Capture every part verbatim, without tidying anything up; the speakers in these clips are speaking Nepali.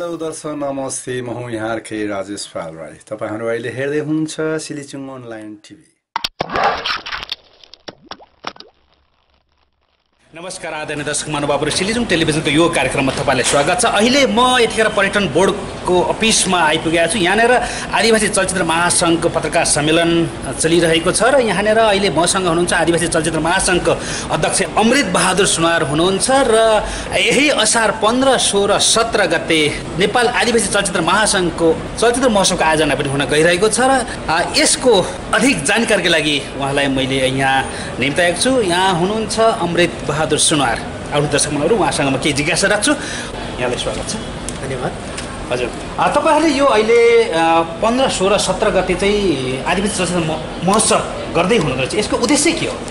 हेलो दर्शक नमस्ते, म हुँ यहाँकै राजेश पालराई। तपाईहरू अहिले हेर्दै हुनुहुन्छ सिलिचुङ अनलाइन टिभी। नमस्कार आदरणीय दर्शक महानुभावहरू, सिलिचुङ टेलिभिजनको यो कार्यक्रममा तपाईँलाई स्वागत छ। अहिले म यतिखेर पर्यटन बोर्डको अफिसमा आइपुगेको छु। यहाँनिर आदिवासी चलचित्र महासङ्घको पत्रकार सम्मेलन चलिरहेको छ र यहाँनिर अहिले मसँग हुनुहुन्छ आदिवासी चलचित्र महासङ्घको अध्यक्ष अमृत बहादुर सुनार हुनुहुन्छ र यही असार पन्ध्र सोह्र सत्र गते नेपाल आदिवासी चलचित्र महासङ्घको चलचित्र महोत्सवको आयोजना पनि हुन गइरहेको छ र यसको अधिक जानकारीका लागि उहाँलाई मैले यहाँ निम्ताएको छु। यहाँ हुनुहुन्छ अमृत बहादुर सुनार। आउनु दर्शक मनहरू, उहाँसँग म केही जिज्ञासा राख्छु। यहाँलाई स्वागत छ। धन्यवाद। हजुर, तपाईँहरूले यो अहिले पन्ध्र सोह्र सत्र गते चाहिँ आदिवासी चलचित्र महोत्सव गर्दै हुनुहुँदो रहेछ, यसको उद्देश्य के हो?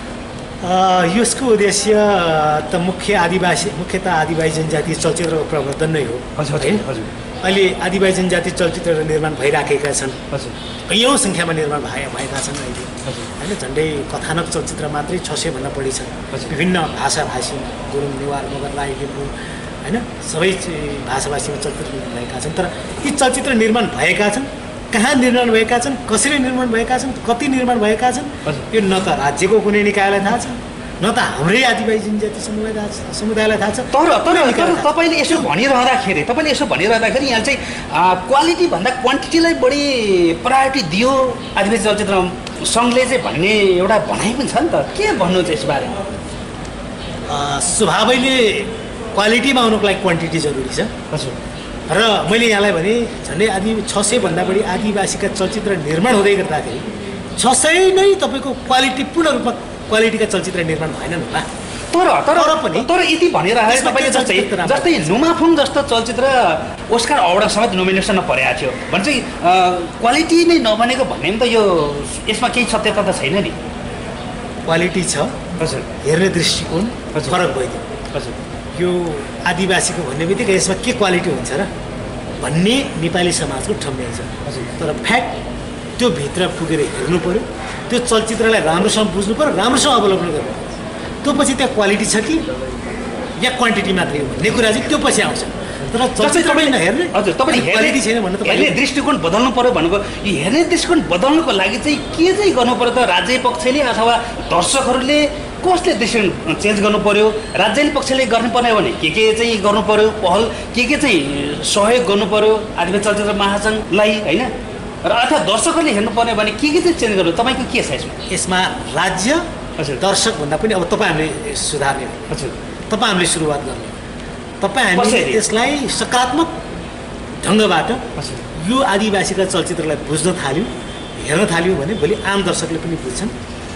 यसको उद्देश्य त मुख्य आदिवासी मुख्यतः आदिवासी जनजाति चलचित्रको प्रवर्धन नै हो। हजुर हजुर। अहिले आदिवासी जनजाति चलचित्रहरू निर्माण भइराखेका छन्। हजुर, कैयौँ सङ्ख्यामा निर्माण भए भएका छन् अहिले। होइन, झन्डै कथानक चलचित्र मात्रै छ सयभन्दा बढी छन्। विभिन्न भाषाभाषी, गुरुङ, नेवार, मगर, राई, लिम्बू, होइन, सबै भाषाभाषीमा चलचित्र निर्माण भएका छन्। तर यी चलचित्र निर्माण भएका छन्, कहाँ निर्माण भएका छन्, कसरी निर्माण भएका छन्, कति निर्माण भएका छन्, यो न त राज्यको कुनै निकायलाई थाहा छ, न त हाम्रै आदिवासी जनजाति समुदाय समुदायलाई थाहा छ। तर तर तपाईँले यसो भनिरहँदाखेरि तपाईँले यसो भनिरहँदाखेरि यहाँ चाहिँ क्वालिटी भन्दा क्वान्टिटीलाई बढी प्रायोरिटी दियो आदिवासी चलचित्र सङ्घले चाहिँ भन्ने एउटा भनाइ पनि छ नि त, के भन्नु चाहिँ यसबारे? स्वभावैले क्वालिटीमा आउनुको लागि क्वान्टिटी जरुरी छ। हजुर। र मैले यहाँलाई भने झन्डै आदि छ सयभन्दा बढी आदिवासीका चलचित्र निर्माण हुँदै गर्दाखेरि छ सय नै तपाईँको क्वालिटी पूर्ण रूपमा क्वालिटीका चलचित्र निर्माण भएनन् होला। तर तर तर पनि तर यति भनेर तपाईँले जस्तै जस्तै नुमाफुङ जस्तो चलचित्र ओस्कार अवार्ड समेत नोमिनेसनमा परेको थियो भने चाहिँ क्वालिटी नै नबनेको भन्ने पनि त यो यसमा केही सत्यता त छैन नि। क्वालिटी छ। हजुर। हेर्ने दृष्टिकोण फरक भइदियो। हजुर। यो आदिवासीको भन्ने बित्तिकै यसमा के क्वालिटी हुन्छ र भन्ने नेपाली समाजको ठम्याइ छ। हजुर। तर फ्याक्ट त्यो भित्र पुगेर हेर्नु पऱ्यो, त्यो चलचित्रलाई राम्रोसँग बुझ्नु पऱ्यो, राम्रोसँग अवलोकन गर्नु पऱ्यो। त्यो पछि त्यहाँ क्वालिटी छ कि या क्वान्टिटी मात्रै हो भन्ने कुरा चाहिँ त्यो पछि आउँछ। तर चलचित्रमै नहेर्ने, हजुर, तपाईँले क्वालिटी छैन भन्नु त हेर्ने दृष्टिकोण बदल्नु पऱ्यो भनेको यो हेर्ने दृष्टिकोण बदल्नुको लागि चाहिँ के चाहिँ गर्नु पऱ्यो त? राज्य पक्षले अथवा दर्शकहरूले कसले दृष्टिकोण चेन्ज गर्नु पऱ्यो? राज्य पक्षले गर्नुपर्ने हो भने के के चाहिँ गर्नु पऱ्यो पहल, के के चाहिँ सहयोग गर्नु पऱ्यो आदिवासी चलचित्र महासङ्घलाई, होइन? र अथवा दर्शकहरूले हेर्नुपर्ने भने के के चाहिँ चेन्ज गर्नु, तपाईँको के छ यसमा? यसमा राज्य दर्शक भन्दा पनि अब तपाईँ हामीले सुधार्ने हो। हजुर। तपाईँ हामीले सुरुवात गर्ने, तपाईँ हामीले यसलाई सकारात्मक ढङ्गबाट यो आदिवासीका चलचित्रलाई बुझ्न थाल्यौँ, हेर्न थाल्यौँ भने भोलि आम दर्शकले पनि बुझ्छन्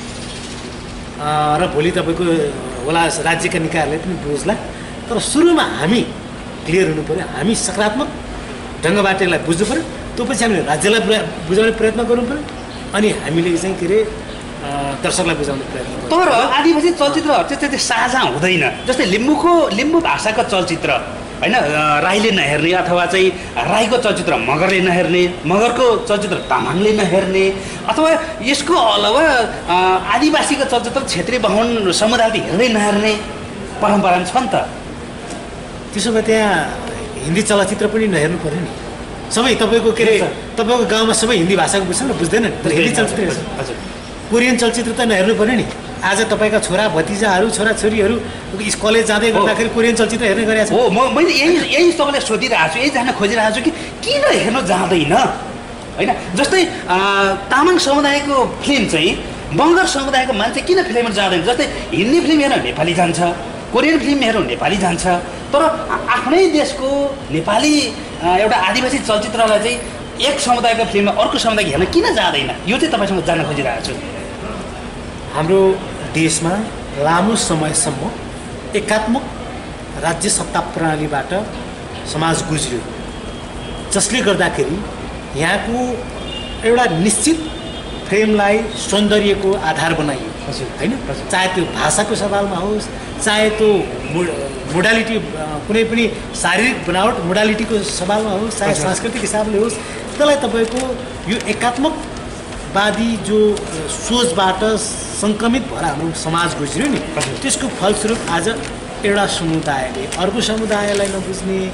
र भोलि तपाईँको होला राज्यका निकायहरूले पनि बुझ्ला। तर सुरुमा हामी क्लियर हुनु पऱ्यो, हामी सकारात्मक ढङ्गबाट यसलाई बुझ्नु पऱ्यो, त्यो पछि हामीले राज्यलाई बुझाउने प्रयत्न गर्नु पऱ्यो, अनि हामीले चाहिँ के अरे दर्शकलाई बुझाउने प्रयत्न गर्नु। तर आदिवासी चलचित्रहरू चाहिँ त्यति साझा हुँदैन। जस्तै लिम्बूको लिम्बू भाषाको चलचित्र, होइन, राईले नहेर्ने अथवा चाहिँ राईको चलचित्र मगरले नहेर्ने, मगरको चलचित्र तामाङले नहेर्ने, अथवा यसको अलावा आदिवासीको चलचित्र क्षेत्रीय बाहुन समुदायले हेर्दै नहेर्ने परम्परा छ नि त। त्यसो भए त्यहाँ हिन्दी चलचित्र पनि नहेर्नु पऱ्यो नि। सबै तपाईँको के अरे तपाईँको गाउँमा सबै हिन्दी भाषाको बुझ्छन् र बुझ्दैनन्, तर हिन्दी चलचित्र हेर्छ। हजुर। कोरियन चलचित्र त नहेर्नु पऱ्यो नि। आज तपाईँका छोरा भतिजाहरू छोराछोरीहरू कलेज जाँदै गर्दाखेरि कोरियन चलचित्र हेर्ने गरेका छन्। हो, म मैले यही यही तपाईँलाई सोधिरहेको छु, यही जान खोजिरहेको छु कि किन हेर्न जाँदैन, होइन? जस्तै तामाङ समुदायको फिल्म चाहिँ मगर समुदायको मान्छे किन फिल्ममा जाँदैन? जस्तै हिन्दी फिल्म हेर्न नेपाली जान्छ, कोरियन फिल्म हेर्नु नेपाली जान्छ, तर आफ्नै देशको नेपाली एउटा आदिवासी चलचित्रलाई चाहिँ एक समुदायको फिल्ममा अर्को समुदायको हेर्न किन जाँदैन? यो चाहिँ तपाईँसँग जान्न खोजिरहेको छु। हाम्रो देशमा लामो समयसम्म एकात्मक राज्य सत्ता प्रणालीबाट समाज गुज्रियो, जसले गर्दाखेरि यहाँको एउटा निश्चित फ्रेमलाई सौन्दर्यको आधार बनाइयो, होइन? चाहे त्यो भाषाको सवालमा होस्, चाहे त्यो मोडालिटी कुनै पनि शारीरिक बनावट मोडालिटीको सवालमा होस्, चाहे सांस्कृतिक हिसाबले होस्, त्यसलाई तपाईँको यो एकात्मकवादी जो सोचबाट सङ्क्रमित भएर हाम्रो समाज गुज्रियो नि, त्यसको फलस्वरूप आज एउटा समुदायले अर्को समुदायलाई नबुझ्ने,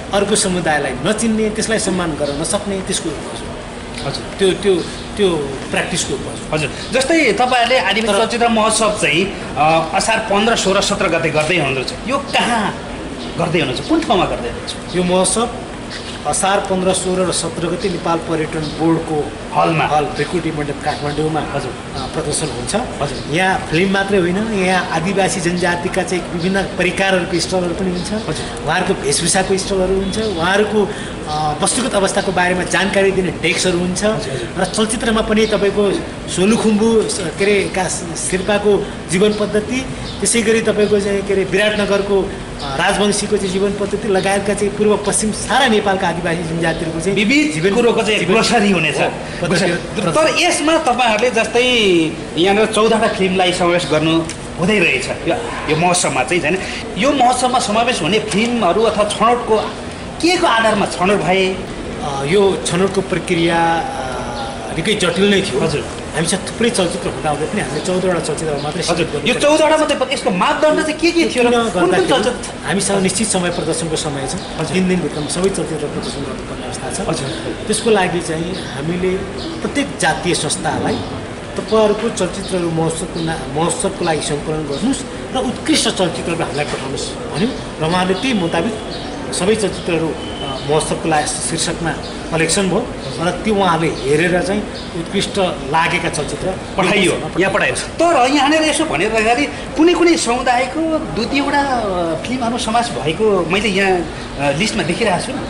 अर्को समुदायलाई नचिन्ने त्यसलाई सम्मान गर्न नसक्ने त्यसको उपज हजुर त्यो त्यो त्यो प्र्याक्टिसको उपज हजुर जस्तै तपाईँहरूले आदिवासी चलचित्र महोत्सव चाहिँ असार पन्ध्र सोह्र सत्र गते गर्दै हुनुहुन्छ यो कहाँ गर्दै हुनुहुन्छ कुन ठाउँमा गर्दै हुनुहुन्छ यो महोत्सव असार पन्ध्र सोह्र र सत्र गते नेपाल पर्यटन बोर्डको हलमा हल भ्रिकुटी मण्डप काठमाडौँमा हजुर प्रदर्शन हुन्छ हजुर यहाँ फिल्म मात्रै होइन यहाँ आदिवासी जनजातिका चाहिँ विभिन्न परिकारहरूको स्टलहरू पनि हुन्छ उहाँहरूको वेशभूषाको स्टलहरू हुन्छ उहाँहरूको वस्तुगत अवस्थाको बारेमा जानकारी दिने डेस्कहरू हुन्छ र चलचित्रमा पनि तपाईँको सोलुखुम्बु के अरे का शेर्पाको जीवन पद्धति त्यसै गरी तपाईँको चाहिँ के अरे विराटनगरको राजवंशीको चाहिँ जीवन पद्धति लगायतका चाहिँ पूर्व पश्चिम सारा नेपालका आदिवासी जनजातिहरूको चाहिँ विविध कुरोको चाहिँ ग्रोसरी हुनेछ तर यसमा तपाईँहरूले जस्तै यहाँनिर चौधवटा फिल्मलाई समावेश गर्नु हुँदै रहेछ यो महोत्सवमा चाहिँ होइन यो महोत्सवमा समावेश हुने फिल्महरू अथवा छनौटको के को आधारमा छनौट भए यो छनौटको प्रक्रिया निकै जटिल नै थियो हजुर हामीसँग थुप्रै चलचित्र हुँदा हुँदै पनि हामीले चौधवटा चलचित्र मात्रै हजुर यो चौधवटा मात्रै यसको मापदण्ड चाहिँ के के थियो र हामीसँग निश्चित समय प्रदर्शनको समय छ तिन दिनभित्रमा सबै चलचित्र प्रदर्शन गर्नुपर्ने अवस्था छ हजुर त्यसको लागि चाहिँ हामीले प्रत्येक जातीय संस्थालाई तपाईँहरूको चलचित्रहरू महोत्सवको ना महोत्सवको लागि सङ्कलन गर्नुहोस् र उत्कृष्ट चलचित्रहरू हामीलाई पठाउनुहोस् भन्यो र उहाँले त्यही मुताबिक सबै चलचित्रहरू महोत्सवको लागि शीर्षकमा कलेक्सन भयो र त्यो उहाँले हेरेर चाहिँ उत्कृष्ट लागेका चलचित्र पठाइयो यहाँ पठाइयो तर यहाँनिर यसो भनेर अगाडि कुनै कुनै समुदायको दुई दुईवटा फिल्महरू समावेश भएको मैले यहाँ लिस्टमा देखिरहेको छु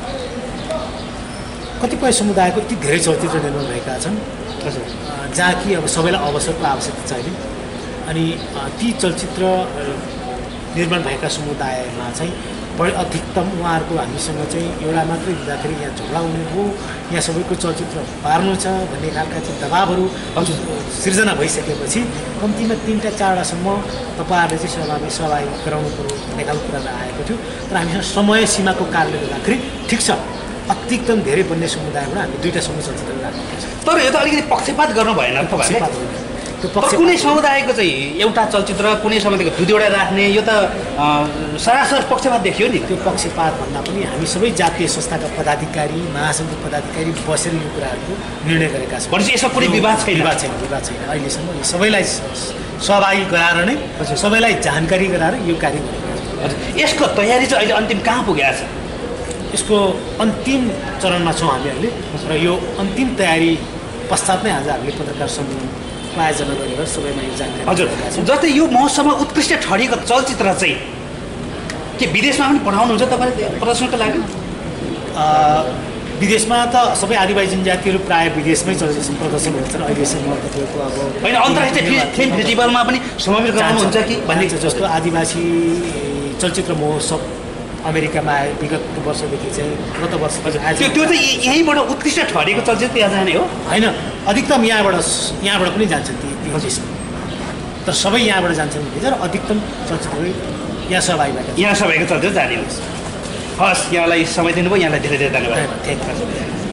कतिपय समुदायको यति धेरै चलचित्र निर्माण भएका छन् हजुर जहाँ कि अब सबैलाई अवसरको आवश्यकता छैन अनि ती चलचित्र निर्माण भएका समुदायमा चाहिँ बढी अधिकतम उहाँहरूको हामीसँग चाहिँ एउटा मात्रै दिँदाखेरि यहाँ झगडा हुने हो यहाँ सबैको चलचित्र पार्नु छ भन्ने खालका चाहिँ दबाबहरू सिर्जना भइसकेपछि कम्तीमा तिनवटा चारवटासम्म तपाईँहरूले चाहिँ सहभागी सहभागी गराउनु पऱ्यो भन्ने खालको कुरामा आएको थियो तर हामीसँग समय सीमाको कारणले गर्दाखेरि ठिक छ अधिकतम धेरै बन्ने समुदायबाट हामी दुईवटासम्म चलचित्र राख्नुपर्छ तर यो त अलिकति पक्षपात गर्नु भएन पक्षपात होइन कुनै समुदायको चाहिँ एउटा चलचित्र कुनै समुदायको दुई दुईवटा राख्ने यो त सरासर पक्षपात देखियो नि त्यो पक्षपात भन्दा पनि हामी सबै जातीय संस्थाका पदाधिकारी महासङ्घको पदाधिकारी बसेर यो कुराहरूको निर्णय गरेका छौँ भनेपछि यसमा कुनै विवाद छैन विवाद छैन विवाद छैन अहिलेसम्म सबैलाई सहभागी गराएर नै सबैलाई जानकारी गराएर यो कार्य गरेका छौँ यसको तयारी चाहिँ अहिले अन्तिम कहाँ पुगेको छ यसको अन्तिम चरणमा छौँ हामी अहिले र यो अन्तिम तयारी पश्चात नै आज हामीले पत्रकार सम्मेलन आयोजना गरेर सबैमा यो जानकारी हजुर जस्तै यो महोत्सवमा उत्कृष्ट ठहरिएको चलचित्र चाहिँ के विदेशमा पनि पठाउनुहुन्छ तपाईँले प्रदर्शनको लागि विदेशमा त सबै आदिवासी जनजातिहरू प्रायः विदेशमै चलचित्र प्रदर्शन हुन्छ र अहिलेसम्म तपाईँको अब होइन अन्तर्राष्ट्रिय फिल्म फेस्टिभलमा पनि समावेश गराउनुहुन्छ कि भन्ने जस्तो आदिवासी चलचित्र महोत्सव अमेरिकामा आयो विगत वर्षदेखि चाहिँ गत वर्ष त्यो त्यो चाहिँ यहीँबाट उत्कृष्ट ठहरेको चलचित्र त्यहाँ जाने हो होइन अधिकतम यहाँबाट यहाँबाट पनि जान्छन् ती देशमा तर सबै यहाँबाट जान्छन् भने र अधिकतम चलचित्र यहाँ सहभागी भएका यहाँ सबैको चलचित्र जाने हस् यहाँलाई समय दिनुभयो यहाँलाई धेरै धेरै धन्यवाद थ्याङ्क यू